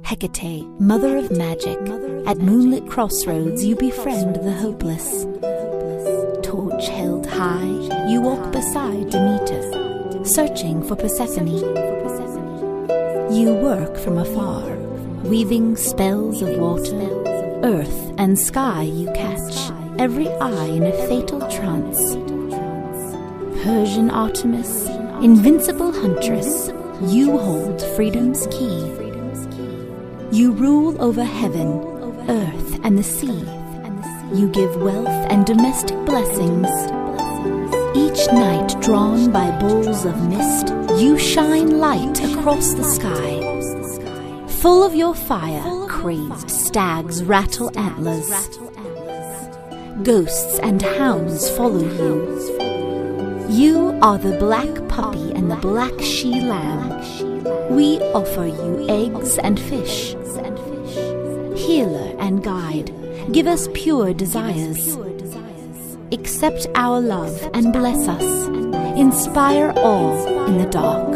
Hekate, mother of magic, at moonlit crossroads you befriend the hopeless. Torch held high, you walk beside Demeter, searching for Persephone. You work from afar, weaving spells of water, earth and sky you catch, every eye in a fatal trance. Persian Artemis, invincible huntress, you hold freedom's key. You rule over heaven, earth and the sea. You give wealth and domestic blessings. Each night drawn by bowls of mist, you shine light across the sky. Full of your fire, crazed stags rattle antlers. Ghosts and hounds follow you. You are the black puppy and the black she-lamb. We offer you eggs and fish. Healer and guide, give us pure desires. Accept our love and bless us. Inspire awe in the dark.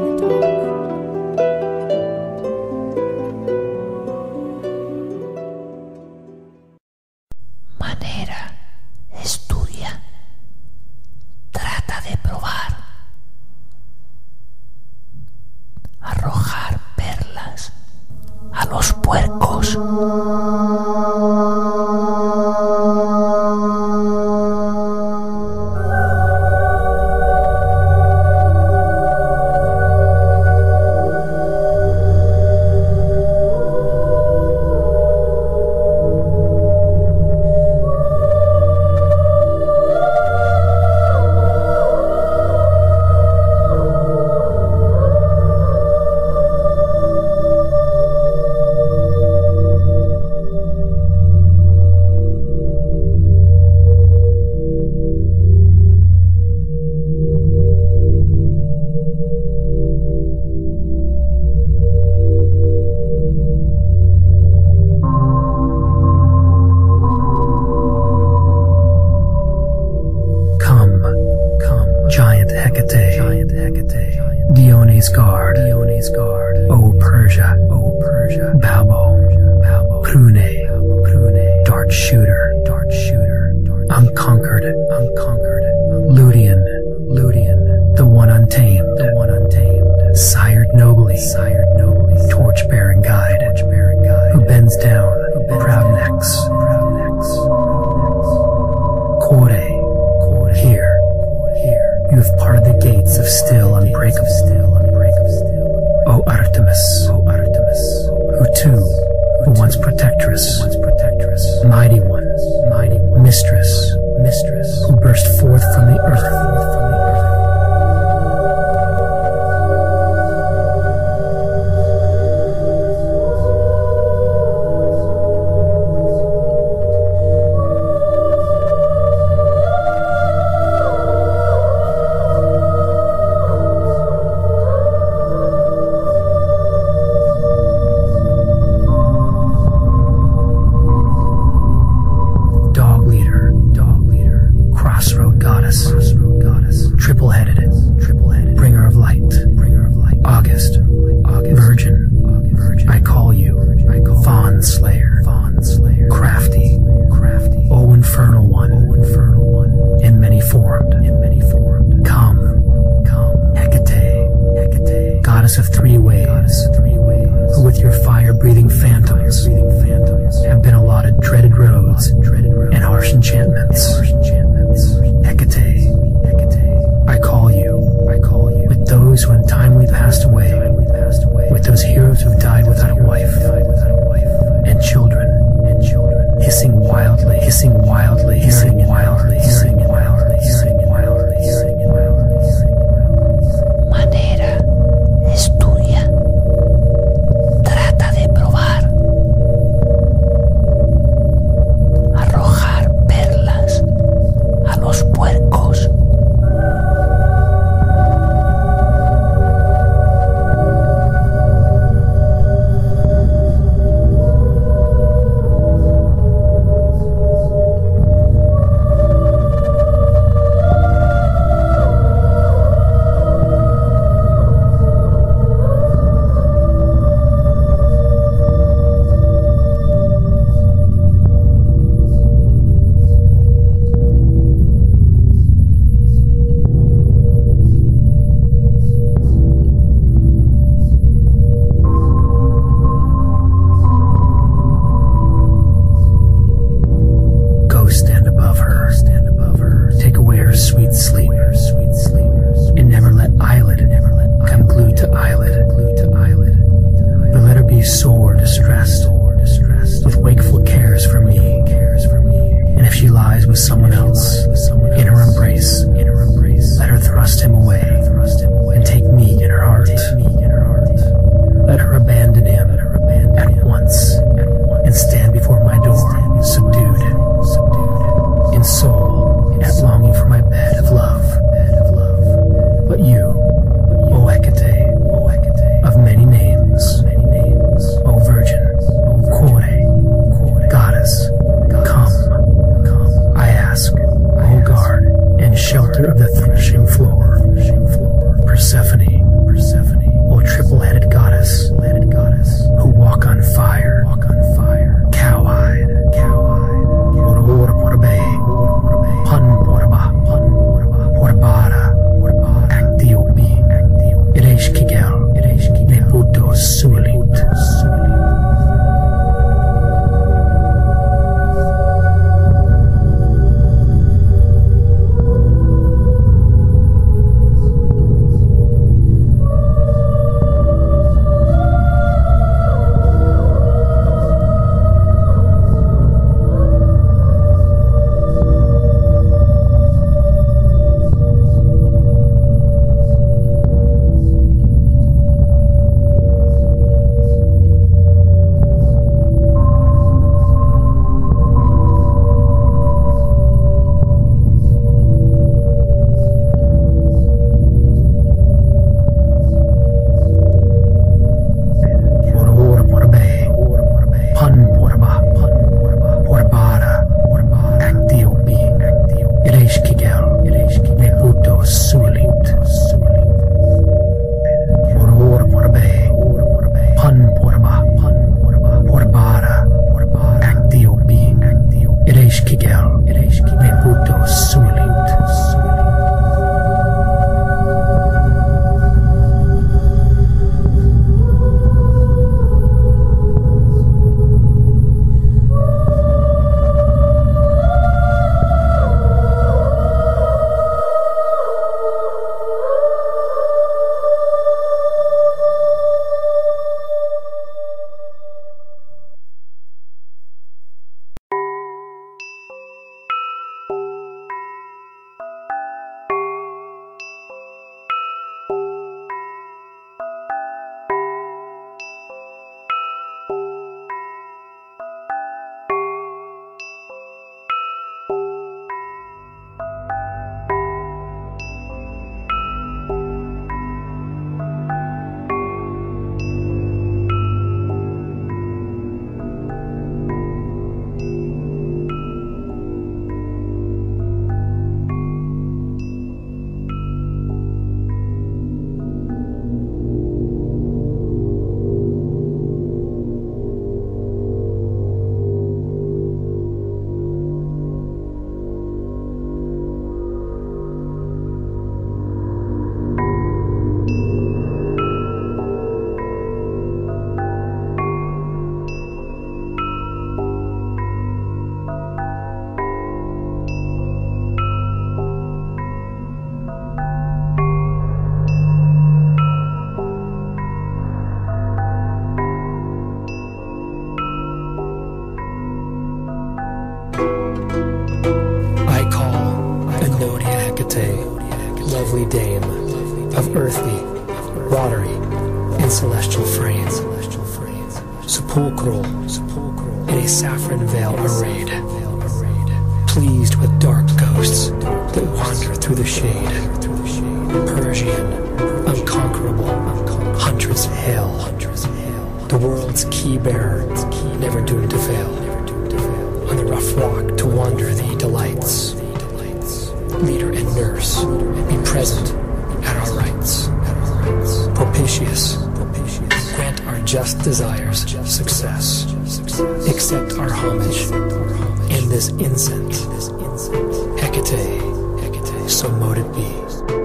Manera, estudia. Trata de probar. Arrojar perlas a los puercos. Dione's guard, O Persia, Babel, Prune, dart shooter, unconquered, Ludian, the one untamed, sired nobly, torch-bearing guide, who bends down, proud necks, Kore, here, you have parted the gates of still unbreakable. O Artemis, who once protectress, mighty one, mistress, who burst forth from the earth. Goddess, triple-headed, bringer of light, August, virgin, I call you, fawn slayer, crafty, O infernal one, in many formed, come, Hekate, goddess of three ways, who with your fire-breathing phantoms have been allotted dreaded roads and harsh enchantments. Hekate, I call you, with those who untimely passed away, with those heroes who died without a wife, and children, hissing wildly, Manera, estudia. Trata de probar. Arrojar perlas she's sore distressed, with wakeful cares for me. And if she lies with someone else, in her embrace, let her thrust him away, and take me in her heart. Let her abandon him at once, and stand before my door, subdued, in soul, yet longing for my bed of love. But you, O Hekate, of many names, O Virgin, Kore, Goddess, come, I ask, O guard and shelter of the threshing floor, Persephone, O triple-headed goddess, who walk on fire, cow-eyed, Ora Porbe, Pun Porba, Porbara, Actiopi, Eresh Kigel, Neputo Sulit. Lovely dame of earthly, watery, and celestial frame, sepulchral, in a saffron veil arrayed, pleased with dark ghosts that wander through the shade, Persian, unconquerable, huntress hail, the world's key-bearer, never doomed to fail, on the rough rock to wander thee delights, leader and nurse, be present at our rites. Propitious, grant our just desires success. Accept our homage in this incense. Hekate, so mote it be.